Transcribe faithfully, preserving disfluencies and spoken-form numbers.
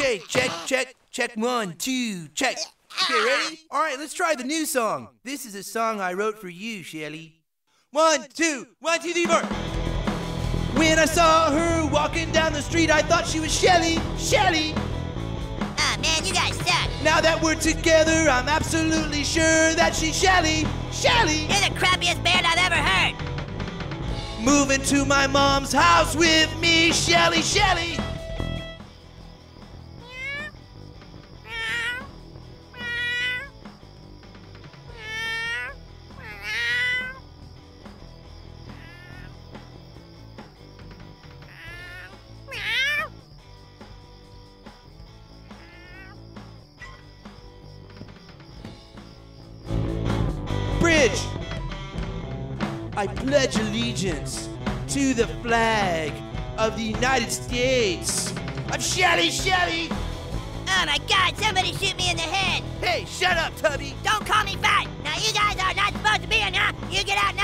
Okay, check, check, check one, two, check. Okay, ready? All right, let's try the new song. This is a song I wrote for you, Shelly. One, two, one, two, three, four. When I saw her walking down the street, I thought she was Shelly, Shelly. Ah, oh, man, you guys suck. Now that we're together, I'm absolutely sure that she's Shelly, Shelly. You're the crappiest band I've ever heard. Moving to my mom's house with me, Shelly, Shelly. Bridge. I pledge allegiance to the flag of the United States. I'm Shelly, Shelly. Oh my God, somebody shoot me in the head. Hey, shut up, Tubby. Don't call me fat. Now you guys are not supposed to be in here. You get out now.